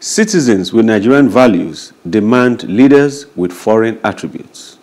Citizens with Nigerian values demand leaders with foreign attributes.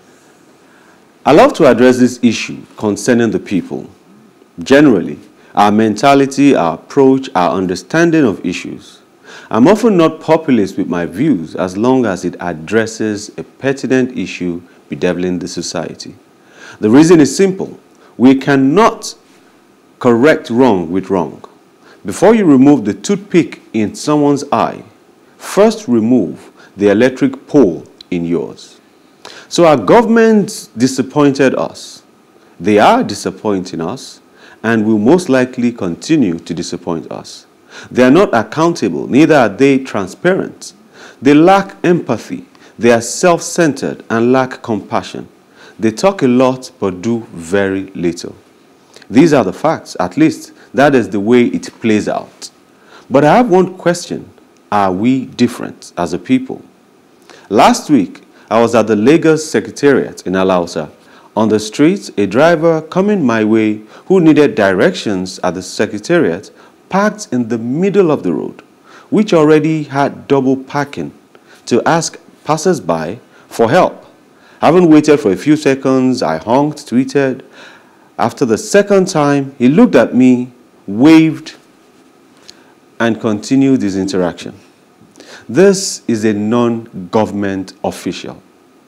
I love to address this issue concerning the people. Generally, our mentality, our approach, our understanding of issues. I'm often not populist with my views as long as it addresses a pertinent issue bedeviling the society. The reason is simple. We cannot correct wrong with wrong. Before you remove the toothpick in someone's eye, first remove the electric pole in yours. So our governments disappointed us. They are disappointing us and will most likely continue to disappoint us. They are not accountable, neither are they transparent. They lack empathy. They are self-centered and lack compassion. They talk a lot but do very little. These are the facts, at least that is the way it plays out. But I have one question. Are we different as a people? Last week, I was at the Lagos Secretariat in Alausa. On the street, a driver coming my way who needed directions at the Secretariat parked in the middle of the road, which already had double parking, to ask passers-by for help. Having waited for a few seconds, I honked, tweeted. After the second time, he looked at me, waved, and continued his interaction. This is a non-government official.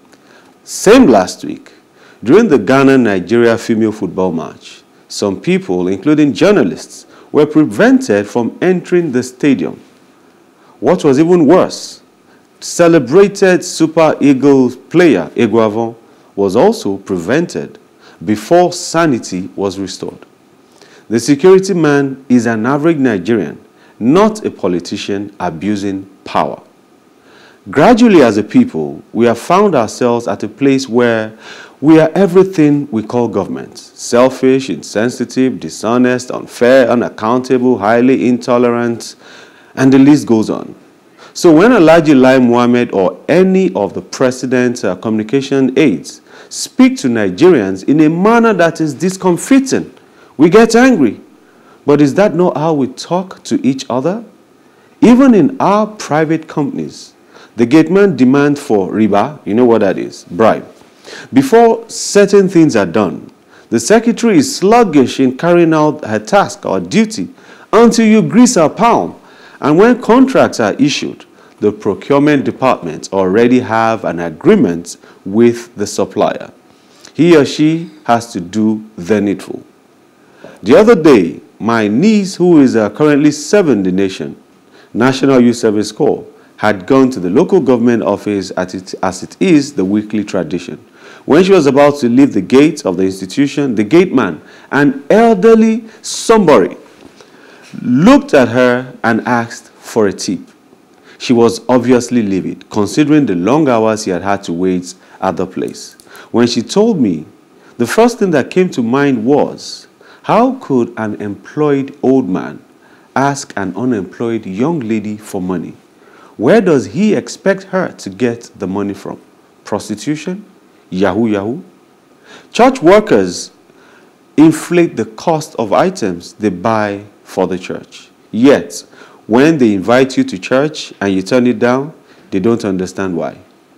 Same last week, during the Ghana-Nigeria female football match, some people, including journalists, were prevented from entering the stadium. What was even worse, celebrated Super Eagles player Eguavon was also prevented before sanity was restored. The security man is an average Nigerian, not a politician abusing power. Gradually, as a people, we have found ourselves at a place where we are everything we call government: selfish, insensitive, dishonest, unfair, unaccountable, highly intolerant, and the list goes on. So when Alhaji Lai Mohammed or any of the president's communication aides speak to Nigerians in a manner that is discomfiting, we get angry. But is that not how we talk to each other? Even in our private companies, the gateman demands for riba, you know what that is, bribe. Before certain things are done, the secretary is sluggish in carrying out her task or duty until you grease her palm. And when contracts are issued, the procurement department already have an agreement with the supplier. He or she has to do the needful. The other day, my niece, who is currently serving the nation, National Youth Service Corps, had gone to the local government office as it is the weekly tradition. When she was about to leave the gate of the institution, the gateman, an elderly somebody, looked at her and asked for a tip. She was obviously livid, considering the long hours he had had to wait at the place. When she told me, the first thing that came to mind was, how could an employed old man ask an unemployed young lady for money? Where does he expect her to get the money from? Prostitution? Yahoo Yahoo? Church workers inflate the cost of items they buy for the church. Yet, when they invite you to church and you turn it down, they don't understand why.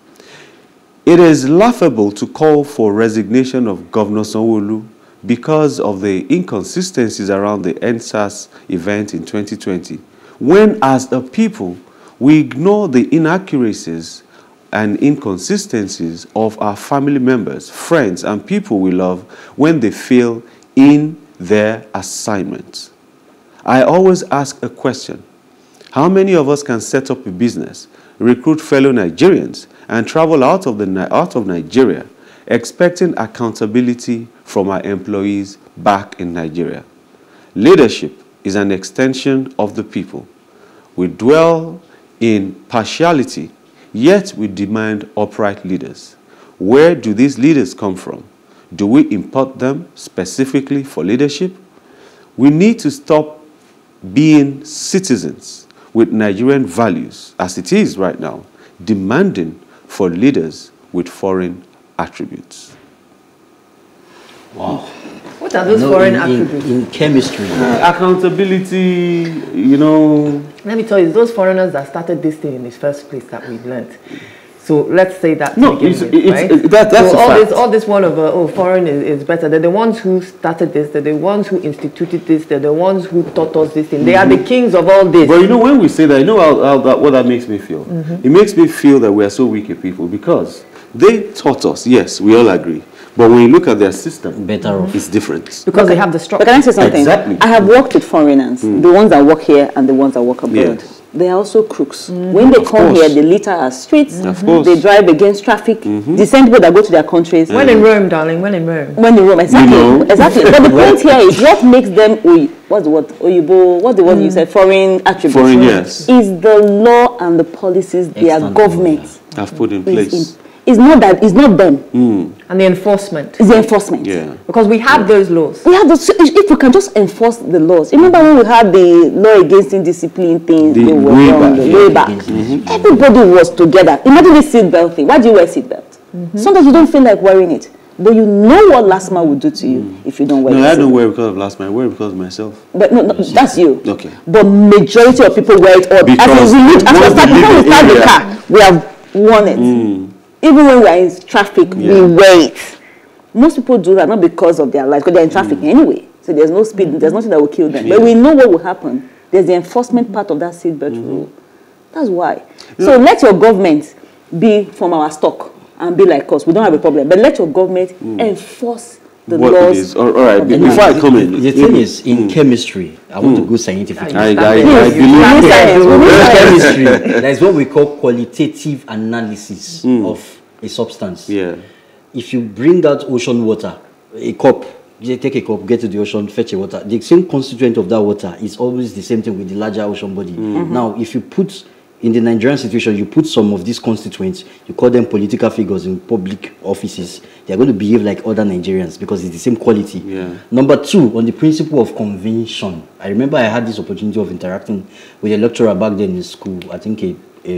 It is laughable to call for resignation of Governor Sanwo-Olu because of the inconsistencies around the NSAS event in 2020, when as a people, we ignore the inaccuracies and inconsistencies of our family members, friends, and people we love when they fail in their assignments. I always ask a question. How many of us can set up a business, recruit fellow Nigerians, and travel out of Nigeria, expecting accountability from our employees back in Nigeria? Leadership is an extension of the people. We dwell in partiality, yet we demand upright leaders. Where do these leaders come from? Do we import them specifically for leadership? We need to stop being citizens with Nigerian values, as it is right now, demanding for leaders with foreign attributes. Wow. What What are those foreign attributes? In chemistry. Accountability, you know. Let me tell you, those foreigners that started this thing in the first place that we've learned. So let's say that. No, that's so all this one of foreign is better. They're the ones who started this. They're the ones who instituted this. They're the ones who taught us this thing. They are the kings of all this. But you know, when we say that, you know what that makes me feel? It makes me feel that we are so weak a people because they taught us. Yes, we all agree. But when you look at their system, better off. It's different. Because they have the structure. But can I say something? Exactly. I have worked with foreigners, the ones that work here and the ones that work abroad. Yes. They are also crooks. When they come here, they litter our streets. Of course. They drive against traffic. The same people that go to their countries. When in Rome, darling, when in Rome. When in Rome, exactly. You know? Exactly. But the point here is what makes them, what's the word? Oyibo, what's the word you said? Foreign attributes. Foreign, yes. Is the law and the policies their government have put in place. It's not that, it's not them. And the enforcement. It's the enforcement. Yeah. Because we have those laws. We have those, if we can just enforce the laws. Remember when we had the law against indiscipline thing? The way back. Everybody was together. Imagine this seatbelt thing. Why do you wear seatbelt? Sometimes you don't feel like wearing it. But you know what last man will do to you if you don't wear it. No, I don't wear it because of last man. I wear it because of myself. But no, that's you. Okay. But majority of people wear it all. Because Before we start the car, we have worn it. Even when we are in traffic, we wait. Most people do that not because of their lives, because they're in traffic anyway. So there's no speed, there's nothing that will kill them. But we know what will happen. There's the enforcement part of that seatbelt rule. That's why. So let your government be from our stock and be like us. We don't have a problem. But let your government enforce the laws. All right, before I come in. The thing is, in chemistry, I want to go scientific. I believe Chemistry, that's what we call qualitative analysis of a substance. Yeah. If you bring out ocean water, a cup, you take a cup, get to the ocean, fetch a water. The same constituent of that water is always the same thing with the larger ocean body. Now, if you put, in the Nigerian situation, you put some of these constituents, you call them political figures in public offices, they're going to behave like other Nigerians because it's the same quality. Yeah. Number two, on the principle of convention. I remember I had this opportunity of interacting with a lecturer back then in school, I think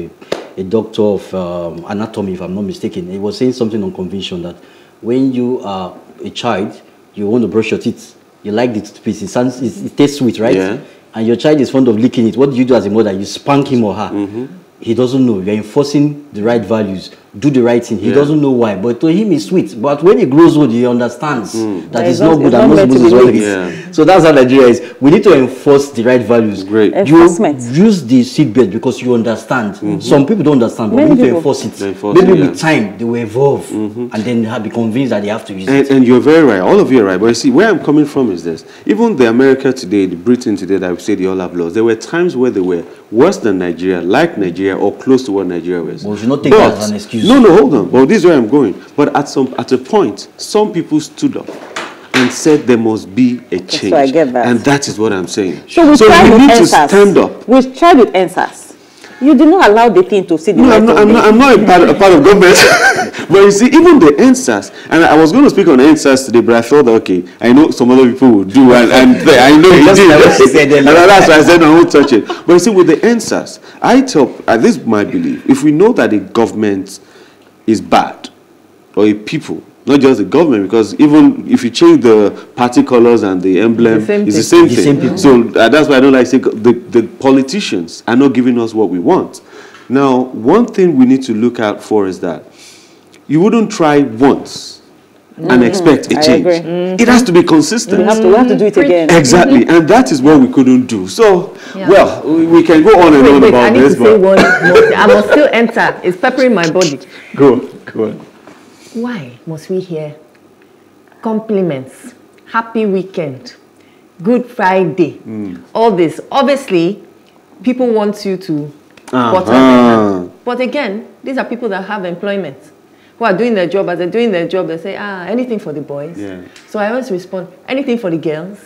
a doctor of anatomy, if I'm not mistaken. He was saying something on convention that when you are a child, you want to brush your teeth. You like the toothpaste. It tastes sweet, right? Yeah. And your child is fond of licking it. What do you do as a mother? You spank him or her. He doesn't know. You're enforcing the right values. Do the right thing. He doesn't know why. But to him, it's sweet. But when he grows old, he understands that it's not good and not supposed to do it. So that's how Nigeria is. We need to enforce the right values. Great. Enforcement. You use the seatbelt because you understand. Some people don't understand, but we need to enforce it. Maybe with time, they will evolve and then be convinced that they have to use it. And you're very right. All of you are right. But you see, where I'm coming from is this. Even the America today, the Britain today, that we say they all have laws, there were times where they were worse than Nigeria, like Nigeria, or close to what Nigeria was. Well, we should not take that as an excuse. No, hold on. Well, this is where I'm going. But at a point, some people stood up and said there must be a change. So I get that. And that is what I'm saying. So we need to stand up. We tried with NSAS. You did not allow the thing to see the light. I'm not a part of government. But you see, even the NSAS, and I was going to speak on NSAS today, but I thought that, okay, I know some other people will do, and I know you did. And that's why I said, no, I won't touch it. But you see, with the NSAS, I tell, this is my belief, if we know that the government is bad, or a people, not just the government, because even if you change the party colors and the emblem, it's the same thing. So that's why I don't like to say the politicians are not giving us what we want. Now, one thing we need to look out for is that you wouldn't try once and expect a change. It has to be consistent. We have to do it again. Exactly, and that is what we couldn't do. So, well, we can go on and on about this. I need to say one more thing. I must still enter. It's peppering my body. Go on. Why must we hear compliments, happy weekend, Good Friday, all this? Obviously, people want you to butter them. But again, these are people that have employment, who are doing their job. As they're doing their job, they say, anything for the boys. Yeah. So I always respond, anything for the girls.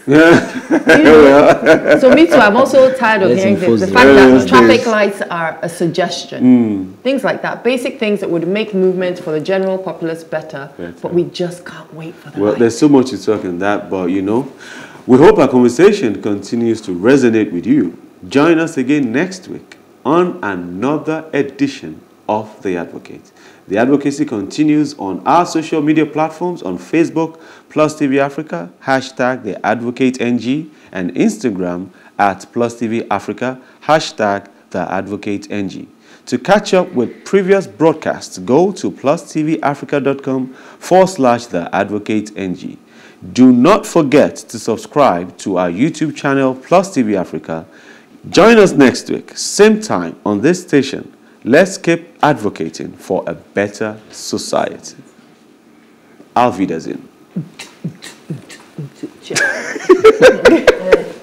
So me too, I'm also tired of hearing this. The fact that traffic lights are a suggestion. Things like that. Basic things that would make movement for the general populace better. But we just can't wait for the lights. There's so much to talk on that, but you know, we hope our conversation continues to resonate with you. Join us again next week on another edition of The Advocate. The advocacy continues on our social media platforms on Facebook, PlusTV Africa, hashtag The Advocate NG, and Instagram at PlusTV Africa, hashtag The Advocate NG. To catch up with previous broadcasts, go to plustvafrica.com/The Advocate NG. Do not forget to subscribe to our YouTube channel, PlusTV Africa. Join us next week, same time on this station. Let's keep advocating for a better society. Auf Wiedersehen.